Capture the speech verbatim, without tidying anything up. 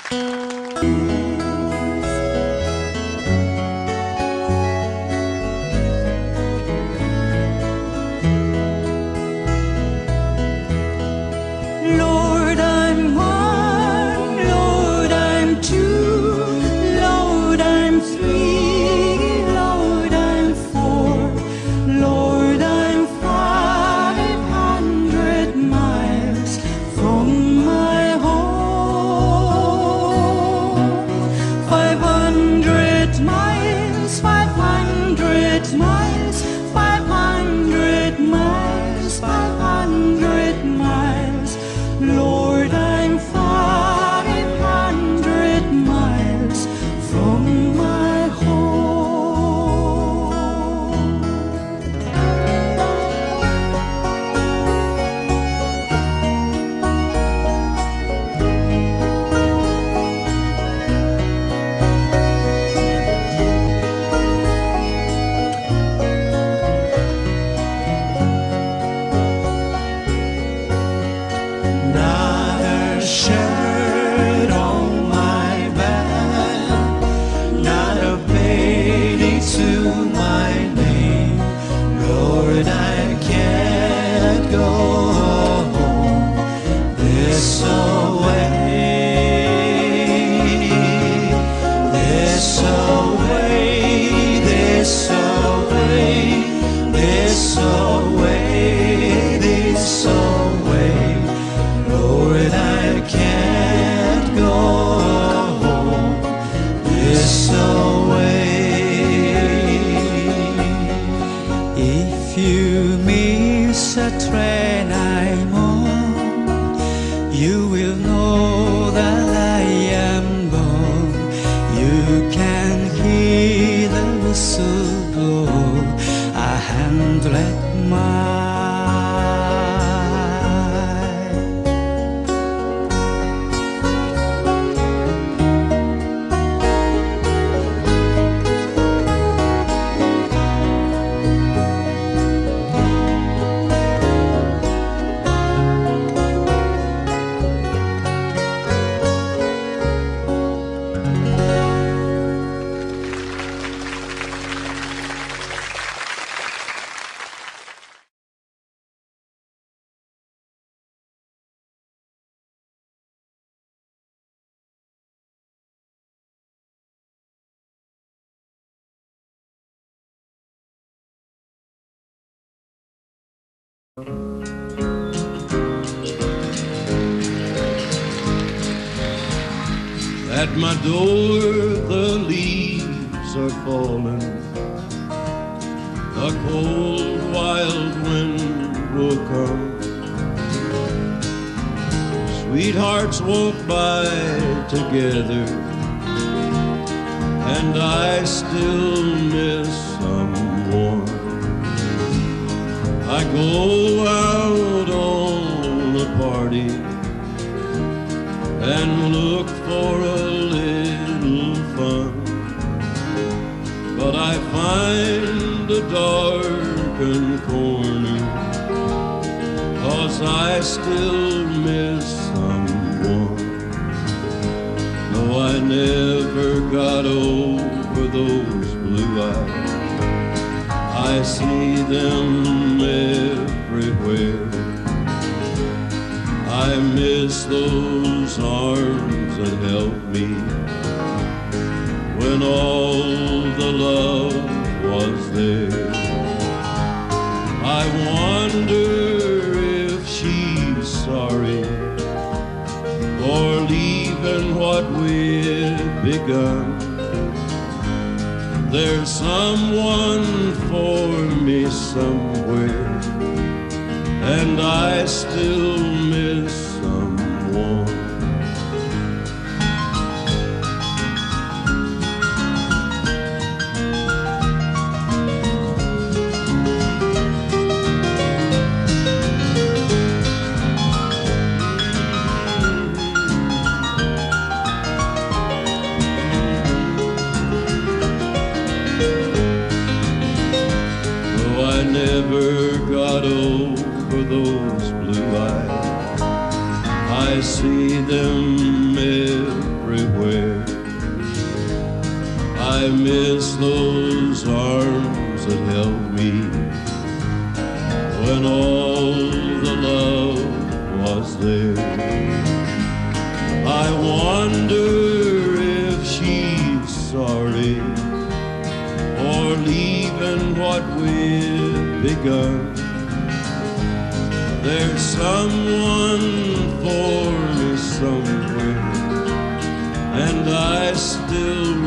Lord, I'm one, Lord, I'm two, Lord, I'm three, Lord, I'm four, Lord, I'm five hundred miles from my home. Five hundred miles, five hundred miles, five hundred miles, five hundred miles. Lord, I'm five hundred miles from my home. Not a shirt on my back, not a penny to my name. Lord, I can't go home this away, this away, this away, this away, this away. Lord, I can't go home this away. If you miss a train I'm on, you will know that I am gone. You can hear the whistle blow a hundred miles. At my door the leaves are falling, a cold wild wind will come. Sweethearts walk by together, and I still miss someone. I go out on a party and look for a little fun, but I find a darkened corner, 'cause I still miss someone. No, I never got over those blue eyes. I see them everywhere. I miss those arms that helped me when all the love was there. I wonder if she's sorry for leaving what we'd begun. There's someone for me somewhere, and I still miss someone. Never got over those blue eyes. I see them everywhere. I miss those arms that held me when all the love was there. I wonder if she's sorry for leaving what we've begun. There's someone for me somewhere, and I still